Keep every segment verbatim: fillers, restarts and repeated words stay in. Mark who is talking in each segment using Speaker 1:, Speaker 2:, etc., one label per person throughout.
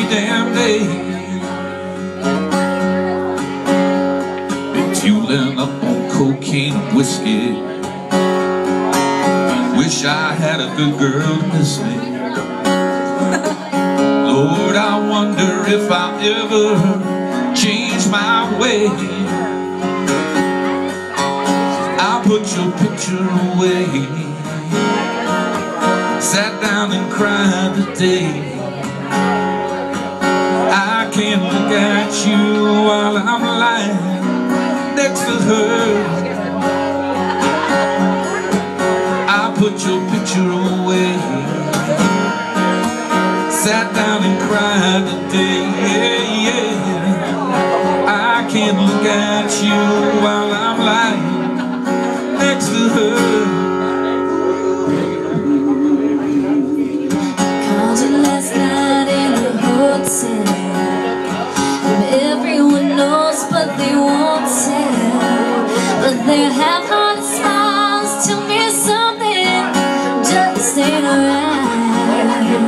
Speaker 1: damn day. Been fueling up on cocaine and whiskey. Wish I had a good girl to miss me. Lord, I wonder if I'll ever change my way. I'll put your picture away. Sat down and cried today. I can't look at you while I'm lying next to her. I put your picture away. Sat down and cried today. Yeah, yeah. I can't look at you while I'm lying next to her.
Speaker 2: They have hard smiles, tell me something just ain't right.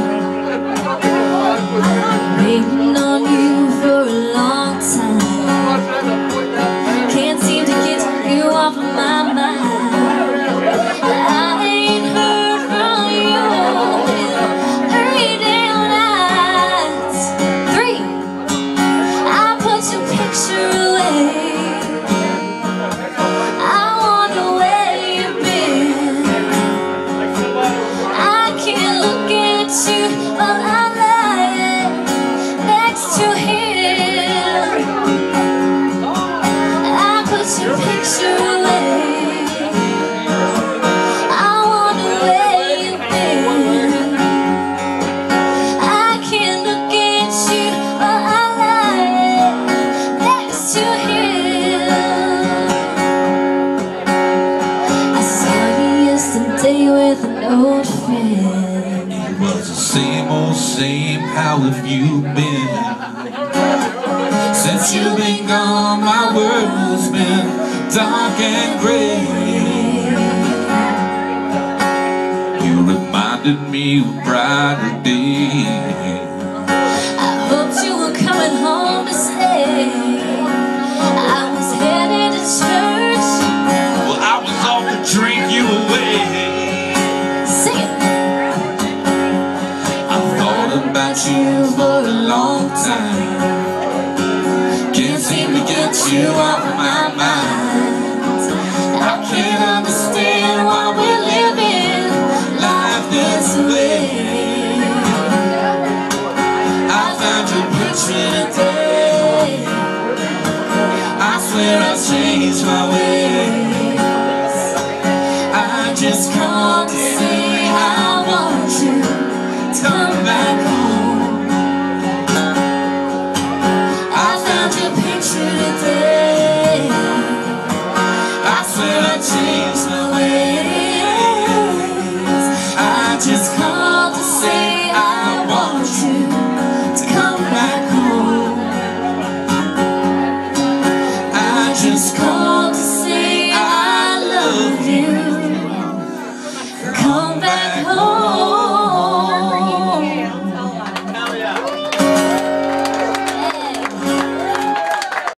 Speaker 2: Waiting on you for a long time, can't seem to get you off of my mind. I ain't heard from you in three damn nights. Three, I put your picture away. With an old friend.
Speaker 1: It was the same old same, how have you been? Since you've been gone, my world's been dark and gray. You reminded me of brighter days.
Speaker 2: I hoped you were coming home to stay. I was headed to church.
Speaker 1: Well, I was off to drink you away. About you for a long time, can't seem to get you off my mind. I can't understand why we're living life this way. I found your picture today. I swear I changed my way.